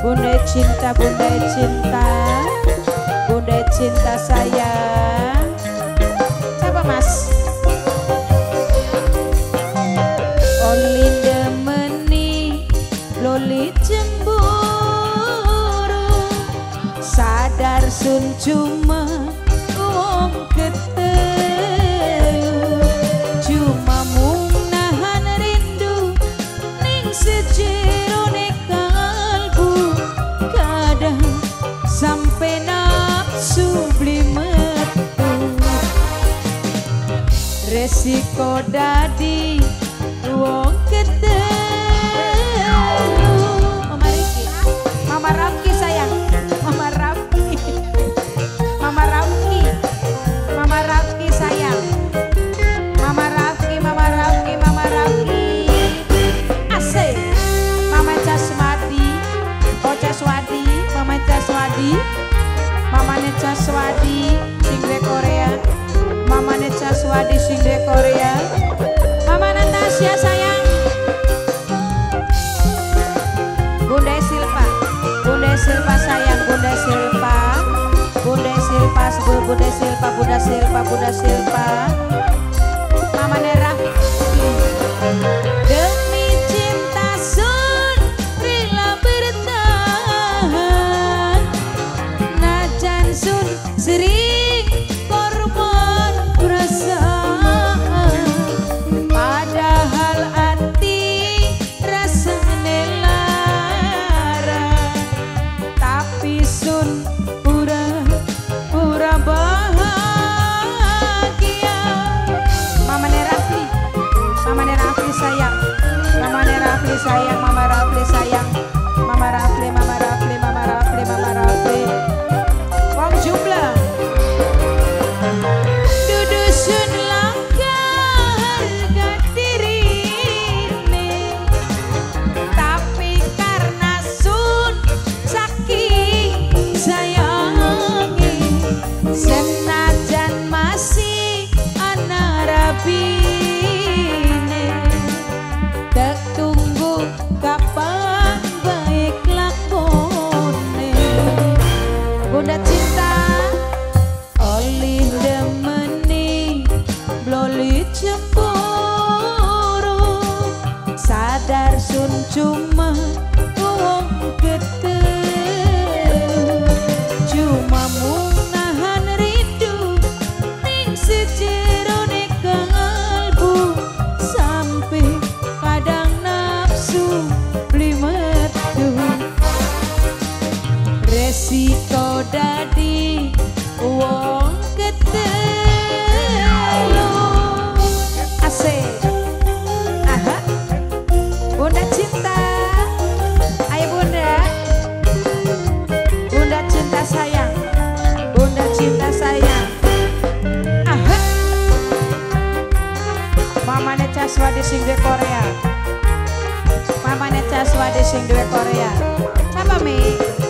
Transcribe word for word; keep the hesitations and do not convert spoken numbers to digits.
Bunda cinta, bunda cinta, bunda cinta sayang. Siapa mas? Only demeni loli cemburu, sadar sun cuma wong ketelu, cuma mung nahan rindu ning sejero kalbu, kadang sampai nafsu beli metu, resiko dadi wong ketelu. Mama Riki, Mama Rafki sayang, Mama Rafki, Mama Rafki, Mama Rafki sayang, Mama Rafki, Mama Rafki, Mama Rafki. Asik, Mama Caswadi, oh Caswadi, Mama Caswadi, Mama Caswadi, sing de Korea, Mama Caswadi sing de Korea. Mama Natasha sayang, Bunda Silva, Bunda Silva sayang, Bunda Silva, Bunda Silva, Bunda Silva, Bunda Silva, Bunda Silva. Mama Nerah, demi cinta sun rela bertahan, najan sun sering korban perasaan, padahal hati rasane lara, tapi sun pura pura bahagia. Mama Nerafli, Mama Nerafli sayang, Mama Nerafli sayang, Mama Rafli sayang, Mama Rafli, Mama Rafli, Mama Rafli, Mama Rafli. Wong jumlah dudusun langkah harga dirine, tapi karena sun saking sayangi, senajan masih ana rabine, tek tunggu kapan baik lakone. Bunda cinta oleh demeni bloli cemburu, sadar sun cuma wong ketelu, cuma mung nahan rindu ning sejero kalbu, sampai kadang nafsu beli metu, resiko dadi wong ketelu. Asik, aha, Bunda cinta, ayo Bunda, Bunda cinta sayang, Bunda cinta sayang. Aha, Mama Caswadi sing duwe Korea, Mama Caswadi sing duwe Korea. Apa Mi?